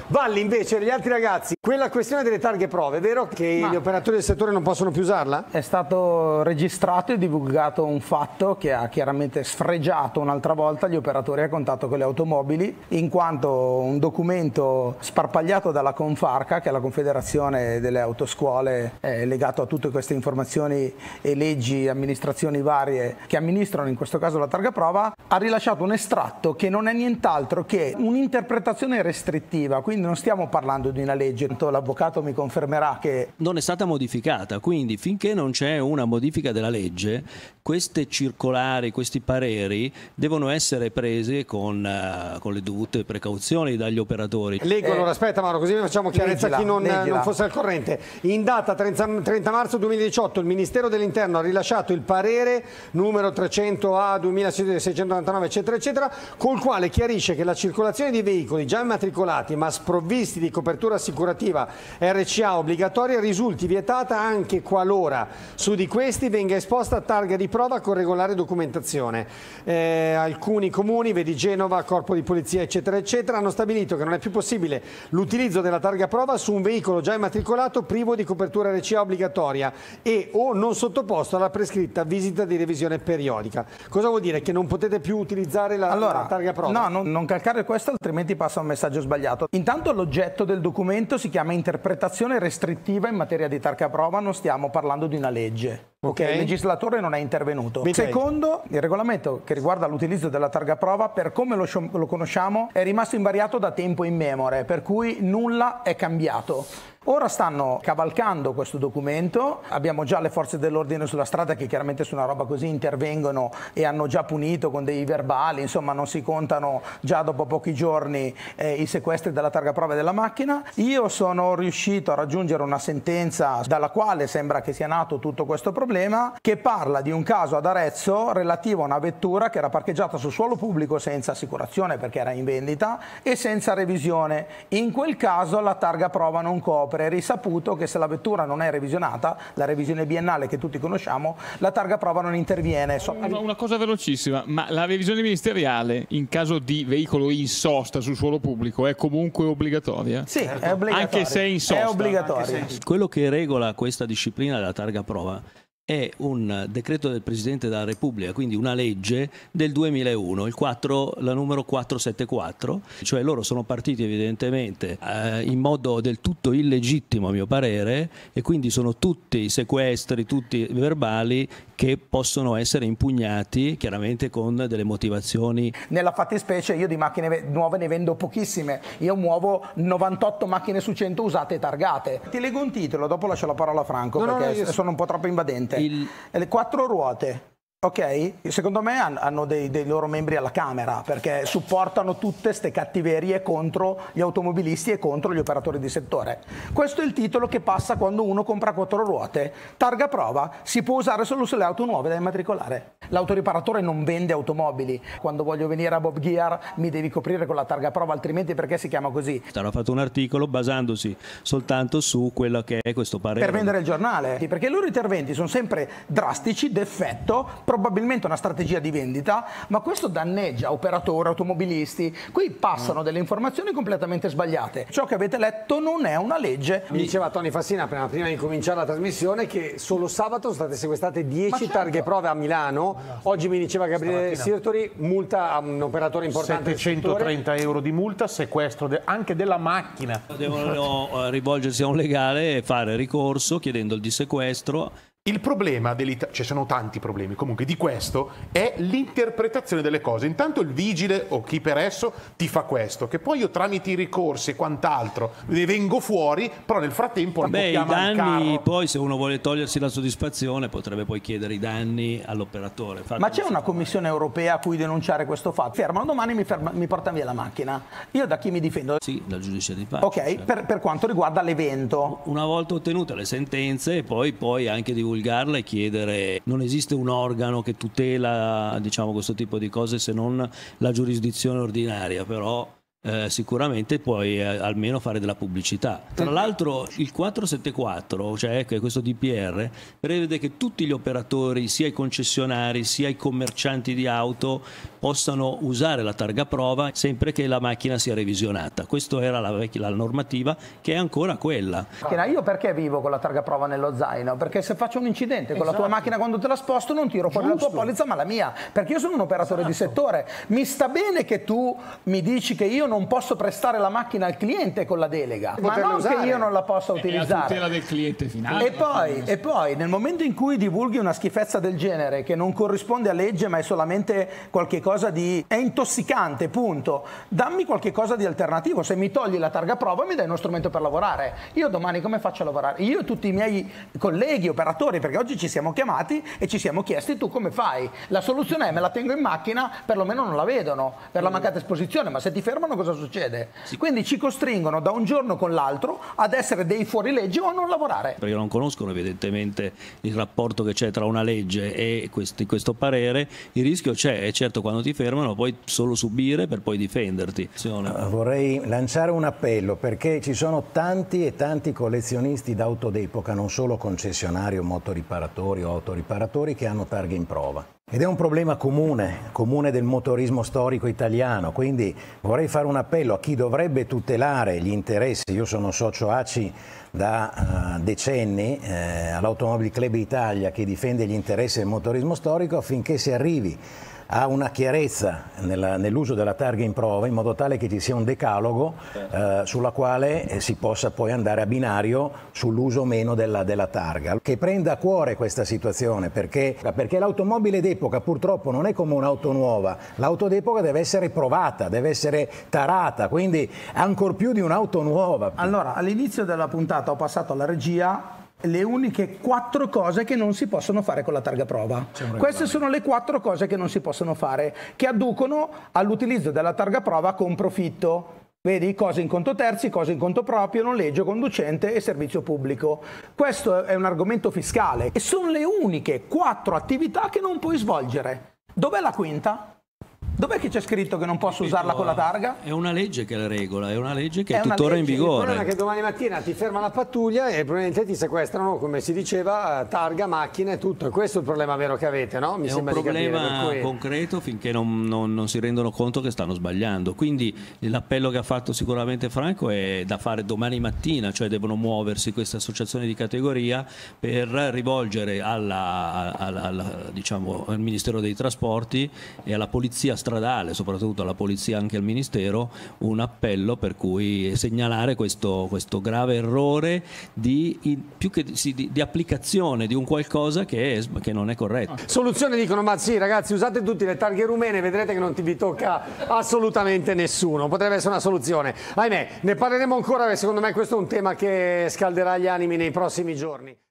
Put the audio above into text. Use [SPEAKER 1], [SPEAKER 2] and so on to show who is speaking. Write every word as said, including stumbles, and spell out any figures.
[SPEAKER 1] Valli, invece, gli altri ragazzi, quella questione delle targhe prove, è vero che
[SPEAKER 2] Ma
[SPEAKER 1] gli operatori del settore non possono più usarla?
[SPEAKER 2] È stato registrato e divulgato un fatto che ha chiaramente sfregiato un'altra volta gli operatori a contatto con le automobili, in quanto un documento sparpagliato dalla Confarca, che è la Confederazione delle Autoscuole, eh, legato a tutte queste informazioni e leggi, amministrazioni varie che amministrano in questo caso la targa prova, ha rilasciato un estratto che non è nient'altro che un'interpretazione restrittiva, quindi non stiamo parlando di una legge. L'avvocato mi confermerà che
[SPEAKER 3] non è stata modificata, quindi finché non c'è una modifica della legge, queste circolari, questi pareri devono essere prese con, uh, con le dovute precauzioni dagli operatori.
[SPEAKER 1] Leggo, allora, aspetta Mauro, così facciamo chiarezza a chi non, non fosse al corrente. In data trenta marzo duemiladiciotto il Ministero dell'Interno ha rilasciato il parere numero trecento A duemilaseicentonovantanove eccetera eccetera, col quale chiarisce che la circolazione di veicoli già immatricolati ma sprovvisti di copertura assicurativa R C A obbligatoria risulti vietata anche qualora su di questi venga esposta targa di prova con regolare documentazione. Eh, alcuni comuni, vedi Genova, Corpo di Polizia eccetera eccetera, hanno stabilito che non è più possibile l'utilizzo della targa prova su un veicolo già immatricolato privo di copertura R C A obbligatoria e o non sottoposto alla prescritta visita di revisione periodica. Cosa vuol dire? Che non potete più utilizzare la,
[SPEAKER 2] allora,
[SPEAKER 1] la targa prova?
[SPEAKER 2] No, non, non calcare questo, altrimenti passa un messaggio sbagliato. Intanto l'oggetto del documento si chiama interpretazione restrittiva in materia di targa prova, non stiamo parlando di una legge.
[SPEAKER 1] Ok,
[SPEAKER 2] il legislatore non è intervenuto.
[SPEAKER 1] Okay.
[SPEAKER 2] Secondo, il regolamento che riguarda l'utilizzo della targa prova, per come lo, lo conosciamo, è rimasto invariato da tempo immemore, per cui nulla è cambiato. Ora stanno cavalcando questo documento, abbiamo già le forze dell'ordine sulla strada che chiaramente su una roba così intervengono e hanno già punito con dei verbali, insomma non si contano già dopo pochi giorni eh, i sequestri della targa prova della macchina. Io sono riuscito a raggiungere una sentenza dalla quale sembra che sia nato tutto questo problema, che parla di un caso ad Arezzo relativo a una vettura che era parcheggiata sul suolo pubblico senza assicurazione perché era in vendita e senza revisione. In quel caso la targa prova non copre. È risaputo che se la vettura non è revisionata, la revisione biennale che tutti conosciamo, la targa prova non interviene. So
[SPEAKER 4] una, una cosa velocissima, ma la revisione ministeriale in caso di veicolo in sosta sul suolo pubblico è comunque obbligatoria?
[SPEAKER 2] Sì, è obbligatoria.
[SPEAKER 4] Anche se è in sosta?
[SPEAKER 2] È obbligatoria.
[SPEAKER 3] Quello che regola questa disciplina della targa prova è un decreto del Presidente della Repubblica, quindi una legge del duemilauno, il quattro, la numero quattrocentosettantaquattro, cioè loro sono partiti evidentemente eh, in modo del tutto illegittimo a mio parere e quindi sono tutti i sequestri, tutti i verbali che possono essere impugnati chiaramente con delle motivazioni.
[SPEAKER 2] Nella fattispecie io di macchine nuove ne vendo pochissime, io muovo novantotto macchine su cento usate e targate. Ti leggo un titolo, dopo lascio la parola a Franco no, perché no, no, sono un po' troppo invadente. Il... Le quattro ruote. Ok, secondo me hanno dei, dei loro membri alla Camera perché supportano tutte ste cattiverie contro gli automobilisti e contro gli operatori di settore. Questo è il titolo che passa quando uno compra quattro ruote. Targa prova si può usare solo sulle auto nuove da immatricolare. L'autoriparatore non vende automobili. Quando voglio venire a Bob Gear mi devi coprire con la targa prova, altrimenti perché si chiama così?
[SPEAKER 3] Hanno fatto un articolo basandosi soltanto su quello che è questo parere.
[SPEAKER 2] Per vendere il giornale, perché i loro interventi sono sempre drastici, d'effetto, probabilmente una strategia di vendita, ma questo danneggia operatori, automobilisti. Qui passano delle informazioni completamente sbagliate. Ciò che avete letto non è una legge.
[SPEAKER 1] Mi diceva Tony Fassina prima, prima di cominciare la trasmissione che solo sabato sono state sequestrate dieci certo. targhe prove a Milano. Oggi mi diceva Gabriele Sirtori, multa a un operatore importante.
[SPEAKER 5] settecentotrenta euro di multa, sequestro de anche della macchina.
[SPEAKER 3] Devono rivolgersi a un legale e fare ricorso chiedendo il dissequestro.
[SPEAKER 5] Il problema dell'Italia, ci sono tanti problemi, comunque di questo è l'interpretazione delle cose. Intanto il vigile o chi per esso ti fa questo, che poi io tramite i ricorsi e quant'altro ne vengo fuori, però nel frattempo
[SPEAKER 3] Beh, i danni poi se uno vuole togliersi la soddisfazione potrebbe poi chiedere i danni all'operatore.
[SPEAKER 2] Ma c'è una commissione europea a cui denunciare questo fatto? Fermano domani mi, ferma, mi portano via la macchina. Io da chi mi difendo?
[SPEAKER 3] Sì, dal giudice di pace.
[SPEAKER 2] Ok,
[SPEAKER 3] certo.
[SPEAKER 2] per, per quanto riguarda l'evento.
[SPEAKER 3] Una volta ottenute le sentenze poi, poi anche divulgare e chiedere, non esiste un organo che tutela diciamo questo tipo di cose se non la giurisdizione ordinaria, però Eh, sicuramente puoi eh, almeno fare della pubblicità. Tra l'altro il quattrocentosettantaquattro, cioè ecco, questo D P R, prevede che tutti gli operatori, sia i concessionari sia i commercianti di auto, possano usare la targa prova sempre che la macchina sia revisionata. Questa era la, vecchia, la normativa, che è ancora quella.
[SPEAKER 2] Io perché vivo con la targa prova nello zaino? Perché se faccio un incidente con esatto. la tua macchina quando te la sposto non tiro fuori Giusto. la tua polizza ma la mia, perché io sono un operatore esatto. di settore. Mi sta bene che tu mi dici che io non posso prestare la macchina al cliente con la delega, ma non usare. che io non la possa utilizzare. È la
[SPEAKER 4] tutela del cliente finale.
[SPEAKER 2] E poi, e poi nel momento in cui divulghi una schifezza del genere che non corrisponde a legge ma è solamente qualche cosa di... è intossicante, punto. Dammi qualche cosa di alternativo. Se mi togli la targa prova mi dai uno strumento per lavorare. Io domani come faccio a lavorare? Io e tutti i miei colleghi, operatori, perché oggi ci siamo chiamati e ci siamo chiesti tu come fai? La soluzione è me la tengo in macchina, perlomeno non la vedono per la mancata esposizione, ma se ti fermano cosa succede? Sì. Quindi ci costringono da un giorno con l'altro ad essere dei fuorilegge o a non lavorare.
[SPEAKER 3] Perché non conoscono evidentemente il rapporto che c'è tra una legge e questi, questo parere, il rischio c'è, e certo quando ti fermano puoi solo subire per poi difenderti.
[SPEAKER 6] Uh, vorrei lanciare un appello, perché ci sono tanti e tanti collezionisti d'auto d'epoca, non solo concessionari o motoriparatori o autoriparatori, che hanno targhe in prova. Ed è un problema comune, comune del motorismo storico italiano, quindi vorrei fare un appello a chi dovrebbe tutelare gli interessi. Io sono socio A C I da uh, decenni eh, all'Automobile Club Italia, che difende gli interessi del motorismo storico, affinché si arrivi a una chiarezza nell'uso della targa in prova, in modo tale che ci sia un decalogo eh, sulla quale eh, si possa poi andare a binario sull'uso o meno della, della targa. Che prenda a cuore questa situazione, perché, perché l'automobile d'epoca purtroppo non è come un'auto nuova, l'auto d'epoca deve essere provata, deve essere tarata, quindi ancor più di un'auto nuova.
[SPEAKER 2] Allora, all'inizio della puntata ho passato alla regia le uniche quattro cose che non si possono fare con la targa prova. Queste sono le quattro cose che non si possono fare, che adducono all'utilizzo della targa prova con profitto. Vedi, cose in conto terzi, cose in conto proprio, noleggio conducente e servizio pubblico. Questo è un argomento fiscale e sono le uniche quattro attività che non puoi svolgere. Dov'è la quinta? Dov'è che c'è scritto che non posso usarla con la targa?
[SPEAKER 3] È una legge che la regola, è una legge che è, è tuttora legge. in vigore.
[SPEAKER 1] Il problema è che domani mattina ti ferma la pattuglia e probabilmente ti sequestrano, come si diceva, targa, macchine e tutto. E questo è il problema vero che avete, no? Mi
[SPEAKER 3] è
[SPEAKER 1] sembra
[SPEAKER 3] un problema
[SPEAKER 1] di capire, cui...
[SPEAKER 3] concreto finché non, non, non si rendono conto che stanno sbagliando. Quindi l'appello che ha fatto sicuramente Franco è da fare domani mattina, cioè devono muoversi queste associazioni di categoria per rivolgere alla, alla, alla, diciamo, al Ministero dei Trasporti e alla Polizia stradale, soprattutto alla polizia, anche al ministero, un appello per cui segnalare questo, questo grave errore di, in, più che di, di, di applicazione di un qualcosa che, è, che non è corretto.
[SPEAKER 1] Soluzione dicono, ma sì ragazzi, usate tutti le targhe rumene, vedrete che non ti vi tocca assolutamente nessuno, potrebbe essere una soluzione. Ahimè, ne parleremo ancora, perché secondo me questo è un tema che scalderà gli animi nei prossimi giorni.